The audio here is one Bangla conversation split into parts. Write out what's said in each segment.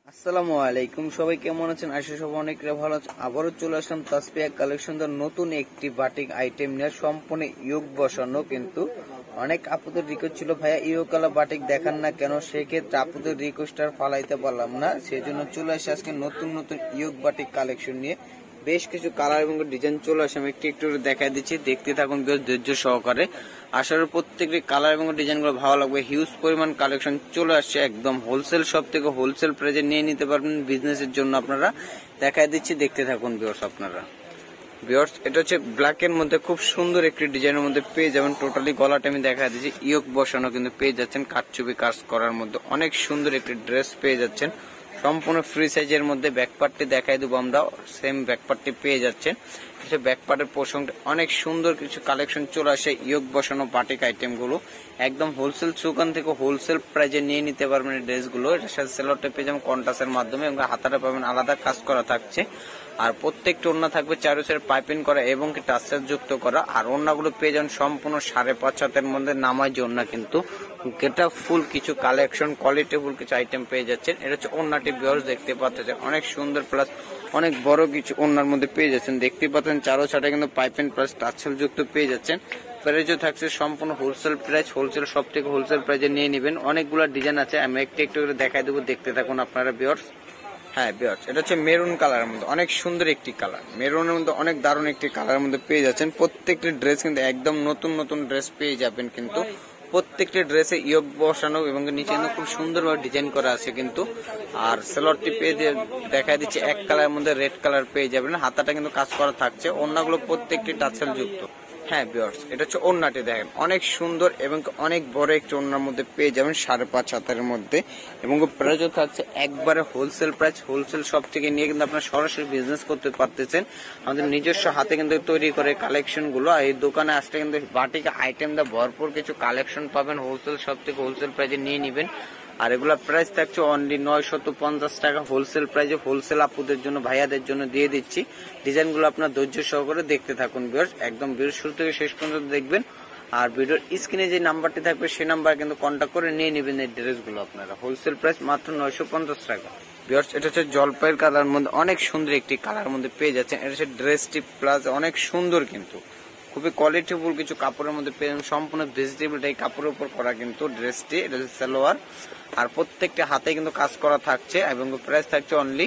আসসালামু আলাইকুম, সবাই কেমন আছেন? আশা সবাই অনেক ভালো আছেন। আবারও চলে আসলাম তাসপিয়া কালেকশন নতুন একটি বাটিক আইটেম নিয়ে, সম্পূর্ণ ইয়োগ বসানো। কিন্তু অনেক আপুদের রিকোয়েস্ট ছিল, ভাইয়া ইয়োকালা বাটিক দেখান না কেন। সেক্ষেত্রে আপুদের রিকোয়েস্ট আর ফালাইতে পারলাম না, সেই জন্য চলে আসে আজকে নতুন নতুন ইয়োগ বাটিক কালেকশন নিয়ে। বেশ কিছু কালার এবং ডিজাইন চলে আসে, আমি একটু একটু দেখাই দিচ্ছি, দেখতে থাকুন বেশ ধৈর্য সহকারে। আশা করি প্রত্যেকটি কালার এবং ডিজাইন গুলো ভালো লাগবে। হিউজ পরিমাণ কালেকশন চলে আসছে, একদম হোলসেল শপ থেকে হোলসেল প্রাইসে নিয়ে নিতে পারবেন বিজনেসের জন্য। আপনারা দেখাই দিচ্ছি, দেখতে থাকুন ভিউয়ার্স। আপনারা ভিউয়ার্স, এটা হচ্ছে ব্ল্যাক এর মধ্যে খুব সুন্দর একটি ডিজাইনের মধ্যে পেয়ে যাবেন। টোটালি গলাটা আমি দেখা দিচ্ছি, ইয়োগ বসানো কিন্তু পেয়ে যাচ্ছেন, কাটচুপি কাজ করার মধ্যে অনেক সুন্দর একটি ড্রেস পেয়ে যাচ্ছেন। সম্পূর্ণ ফ্রি সাইজের মধ্যে ব্যাকপার্টটি দেখাই দেবো আমরা, সেম ব্যাকপার্টটি পেয়ে যাচ্ছেন। কিছু ব্যাকপার্টের পোর্শনটা অনেক সুন্দর কিছু কালেকশন চলে আসে। ইয়োগ বসানো বাটিক আইটেম গুলো একদম হোলসেল দোকান থেকে হোলসেল প্রাইজে নিয়ে নিতে পারবেন এই ড্রেসগুলো। এটার সাথে সেলরটা পেয়ে যাবেন কন্ট্রাস্টের মাধ্যমে, এবং হাতাটা পাবেন আলাদা কাজ করা থাকছে। আর প্রত্যেকটা ওড়না থাকবে চারো সাইড পাইপিং করা এবং কি টাচের যুক্ত করা। আর ওড়নাগুলো পেয়ে যাবেন সম্পূর্ণ 5.5 হাতের মধ্যে নামাজ ওড়না, কিন্তু গেটা ফুল কিছু কালেকশন কোয়ালিটি ফুল কিছু আইটেম পেয়ে যাচ্ছেন। এটা হচ্ছে ওড়নাটি ভিউয়ার্স, দেখতে পাচ্ছেন অনেক সুন্দর প্লাস অনেক বড় কিছু ওড়নার মধ্যে পেয়ে যাচ্ছেন। দেখতে পাচ্ছেন চারো সাইডে কিন্তু পাইপিং প্লাস টাচেল যুক্ত পেয়ে যাচ্ছেন। প্রাইসও থাকছে সম্পূর্ণ হোলসেল প্রাইস, হোলসেল সব থেকে হোলসেল প্রাইসে নিয়ে নেবেন। অনেকগুলো ডিজাইন আছে, আমি একটু একটু করে দেখাই দেবো, দেখতে থাকুন আপনারা ভিউয়ার্স। হ্যাঁ ভিউয়ার্স, এটা হচ্ছে মেরুন কালারের মধ্যে অনেক সুন্দর একটি কালার, মেরুনের মধ্যে অনেক দারুণ একটি কালারের মধ্যে পেয়ে যাচ্ছেন। প্রত্যেকটি ড্রেস কিন্তু একদম নতুন নতুন ড্রেস পেয়ে যাবেন, কিন্তু প্রত্যেকটি ড্রেসে ইয়োগ বসানো এবং নিচে কিন্তু খুব সুন্দরভাবে ডিজাইন করা আছে কিন্তু। আর সেলরটি পেয়ে দেখা দিচ্ছে এক কালারের মধ্যে রেড কালার পেয়ে যাবেন। হাতাটা কিন্তু কাজ করা থাকছে, ওড়নাগুলো প্রত্যেকটি টাচেল যুক্ত। হ্যাঁ ভিউয়ার্স, এটা হচ্ছে ওড়নাটি দেখেন অনেক সুন্দর এবং অনেক বড় একটি ওড়নার মধ্যে পেয়ে যাবেন 5.5 হাতের মধ্যে, এবং প্রাইসও থাকছে একবারে হোলসেল প্রাইস। হোলসেল শপ থেকে নিয়ে কিন্তু আপনারা সরাসরি বিজনেস করতে পারতেছেন। আমাদের নিজস্ব হাতে কিন্তু তৈরি করে কালেকশন গুলো। এই দোকানে আসলে কিন্তু বাটিক আইটেম দা ভরপুর কিছু কালেকশন পাবেন। হোলসেল শপ থেকে হোলসেল প্রাইসে নিয়ে নেবেন। আর এগুলা প্রাইস থাকছে অনলি 950 টাকা হোলসেল প্রাইসে। হোলসেল আপুদের জন্য ভাইয়াদের জন্য দিয়ে দিচ্ছি। ডিজাইন গুলো আপনার ধৈর্য সহকারে দেখতে থাকুন ভিউয়ার্স, একদম ভিডিও শুরু থেকে শেষ পর্যন্ত দেখবেন। আর ভিডিওর স্ক্রিনে যে নাম্বারটি থাকবে সেই নাম্বার কিন্তু কন্ট্যাক্ট করে নিয়ে নেবেন এই ড্রেস গুলো আপনারা। হোলসেল প্রাইস মাত্র 950 টাকা ভিউয়ার্স। এটা হচ্ছে জলপাইয়ের কালার মধ্যে অনেক সুন্দর একটি কালার মধ্যে পেয়ে যাচ্ছেন। এটা হচ্ছে ড্রেসটি প্লাস অনেক সুন্দর, কিন্তু খুবই কোয়ালিটিফুল কিছু কাপড়ের মধ্যে পেয়ে যাবেন। সম্পূর্ণ ভেজিটেবল এই কাপড়ের উপর করা কিন্তু ড্রেসটি। এটা হচ্ছে সালোয়ার, আর প্রত্যেকটা হাতে কিন্তু কাজ করা থাকছে, এবং প্রাইস থাকছে অনলি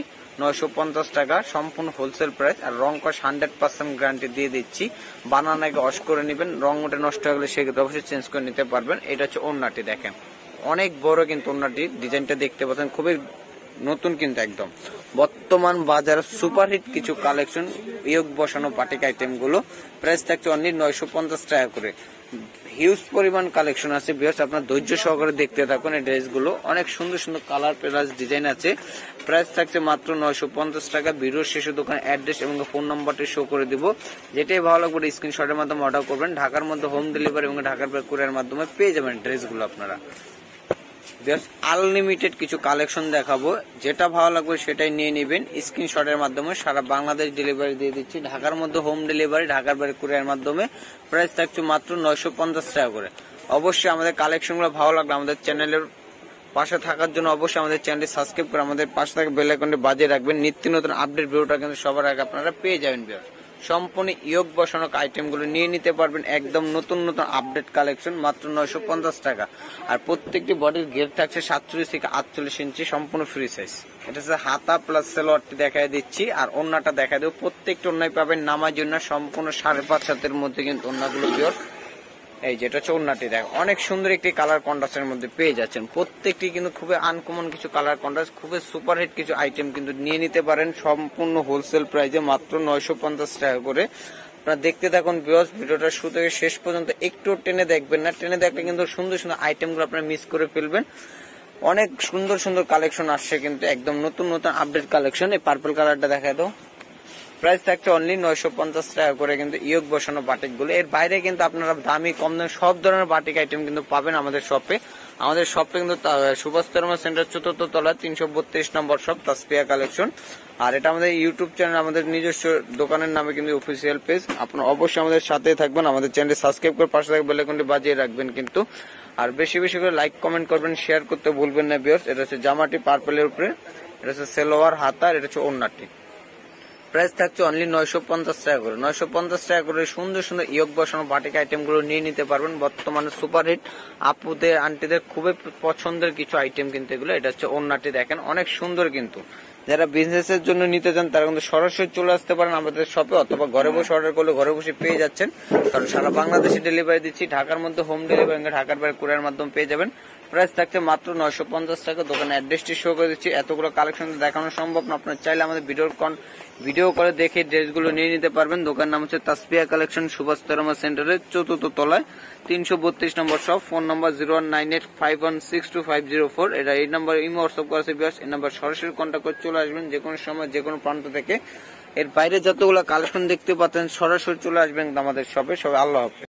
950 টাকা সম্পূর্ণ হোলসেল প্রাইস। আর রং কস 100% গ্যারান্টি দিয়ে দিচ্ছি। বানানাকে ওয়াশ করে নেবেন, রং ওটা নষ্ট হয়ে গেলে সেক্ষেত্রে অবশ্যই চেঞ্জ করে নিতে পারবেন। এটা হচ্ছে ওড়নাটি দেখেন অনেক বড়, কিন্তু ওড়নাটি ডিজাইনটা দেখতে পাচ্ছেন খুবই নতুন, কিন্তু একদম বর্তমান বাজার সুপারহিট কিছু কালেকশন ইয়োগ বসানো বাটিক আইটেম গুলো। প্রাইস থাকছে অনলি 950 টাকা করে। হিউজ পরিমাণ কালেকশন আছে ভিউয়ার্স, আপনার ধৈর্য সহকারে দেখতে থাকুন। এই ড্রেস গুলো অনেক সুন্দর সুন্দর কালার প্লাস ডিজাইন আছে। প্রাইস থাকছে মাত্র 950 টাকা। ভিডিওর শেষে দোকান অ্যাড্রেস এবং ফোন নাম্বারটি শো করে দিব। যেটাই ভালো লাগবে স্ক্রিনশটের মাধ্যমে অর্ডার করবেন। ঢাকার মধ্যে হোম ডেলিভারি এবং ঢাকার কুরিয়ার মাধ্যমে পেয়ে যাবেন ড্রেস গুলো আপনারা। আনলিমিটেড কিছু কালেকশন দেখাবো, যেটা ভালো লাগবে সেটাই নিয়ে নেবেন। স্ক্রিনশটের মাধ্যমে সারা বাংলাদেশ ডেলিভারি দিয়ে দিচ্ছি। ঢাকার মধ্যে হোম ডেলিভারি, ঢাকার বাইরে কুরিয়ার মাধ্যমে। প্রাইস থাকছে মাত্র 950 টাকা করে। অবশ্যই আমাদের কালেকশন গুলো ভালো লাগলে আমাদের চ্যানেলের পাশে থাকার জন্য অবশ্যই আমাদের চ্যানেলটি সাবস্ক্রাইব করে আমাদের পাশে থাকা বেল আইকনটি বাজিয়ে রাখবেন। নিত্য নতুন আপডেট ভিডিওটা কিন্তু সবার আগে আপনারা পেয়ে যাবেন। সম্পূর্ণ ইয়োগ বসানো আইটেম গুলো নিয়ে নিতে পারবেন, একদম নতুন নতুন আপডেট কালেকশন মাত্র 950 টাকা। আর প্রত্যেকটি বডির ঘের থাকছে 47 থেকে 48 ইঞ্চি, সম্পূর্ণ ফ্রি সাইজ। এটা হচ্ছে হাতা প্লাস সেলোয়ারটি দেখাই দিচ্ছি, আর ওড়নাটা দেখা দেবো। প্রত্যেকটি ওড়নায় পাবেন নামার জন্য সম্পূর্ণ 5.5 হাতের মধ্যে কিন্তু ওড়নাগুলো ভিউয়ার্স। এই যেটা হচ্ছে ওড়নাটি দেখ অনেক সুন্দর একটি কালার কন্ট্রাস্টের মধ্যে পেয়ে যাচ্ছেন। প্রত্যেকটি কিন্তু খুবই আনকমন কিছু কালার কন্ট্রাস্ট, খুবই সুপারহিট কিছু আইটেম কিন্তু নিয়ে নিতে পারেন সম্পূর্ণ হোলসেল প্রাইসে মাত্র 950 টাকা করে। আপনারা দেখতে থাকুন ভিউয়ার্স, ভিডিওটা শুরু থেকে শেষ পর্যন্ত একটু টেনে দেখবেন না, টেনে দেখলে কিন্তু সুন্দর সুন্দর আইটেমগুলো আপনারা মিস করে ফেলবেন। অনেক সুন্দর সুন্দর কালেকশন আসছে, কিন্তু একদম নতুন নতুন আপডেট কালেকশন। এই পার্পল কালারটা দেখা দাও। প্রাইস থাকছে অনলি 950 টাকা করে, কিন্তু ইয়োগ বসানো বাটিক গুলো। এর বাইরে কিন্তু আপনারা দামি কম দামি সব ধরনের বাটিক আইটেম কিন্তু পাবেন আমাদের শপে। আমাদের শপে কিন্তু সুভাষ তরমা সেন্টার 4th তলা 332 নম্বর শপ তাসপিয়া কালেকশন। আর এটা আমাদের ইউটিউব চ্যানেল, আমাদের নিজস্ব দোকানের নামে কিন্তু অফিসিয়াল পেজ। আপনারা অবশ্যই আমাদের সাথে থাকবেন, আমাদের চ্যানেলটি সাবস্ক্রাইব করে পাশে থাকবে বেল আইকনটি বাজিয়ে রাখবেন কিন্তু। আর বেশি বেশি করে লাইক কমেন্ট করবেন, শেয়ার করতে ভুলবেন না ভিউয়ার্স। এটা হচ্ছে জামাটি পার্পলের উপরে এটা হচ্ছে সেলোয়ার হাতা, এটা হচ্ছে ওড়নাটি। প্রাইস থাকছে অনলি 950 টাকা করে। 950 টাকা করে সুন্দর সুন্দর ইয়োগ বসানো বাটিক আইটেম গুলো নিয়ে নিতে পারবেন। বর্তমানে সুপারহিট আপুদের আন্টিদের খুবই পছন্দের কিছু আইটেম কিন্তু এগুলো। এটা হচ্ছে ওড়নাটি, দেখেন অনেক সুন্দর কিন্তু। যারা বিজনেস এর জন্য নিতে চান তারা কিন্তু সরাসরি চলে আসতে পারেন আমাদের শপে, অথবা ঘরে বসে অর্ডার করলে ঘরে বসে পেয়ে যাচ্ছেন, কারণ সারা বাংলাদেশে ডেলিভারি দিচ্ছি। ঢাকার মধ্যে হোম ডেলিভারি, ঢাকার বাইরে কুরিয়ার মাধ্যমে পেয়ে যাবেন। প্রাইস থাকছে মাত্র 950 টাকা। দোকানের অ্যাড্রেসটি শো করে দিচ্ছি। এতগুলো কালেকশন দেখানো সম্ভব না, আপনার চাইলে আমাদের ভিডিও করে দেখে ড্রেসগুলো নিয়ে নিতে পারবেন। দোকান নাম হচ্ছে তাসপিয়া কালেকশন, সুভাষ তেরমা সেন্টারের 4th তলায় 332 নম্বর শপ। ফোন নাম্বার 0198516250 এটা এই নাম্বার ইমো হোয়াটসঅ্যাপ করেছে বিয়ার্স। এই নাম্বার সরাসরি কন্ট্যাক্ট করে চলে আসবেন যে কোনো সময় যে কোনো প্রান্ত থেকে। এর বাইরে যতগুলো কালেকশন দেখতে পাচ্ছেন সরাসরি চলে আসবেন আমাদের শপে। সবাই আল্লাহ হাফেজ।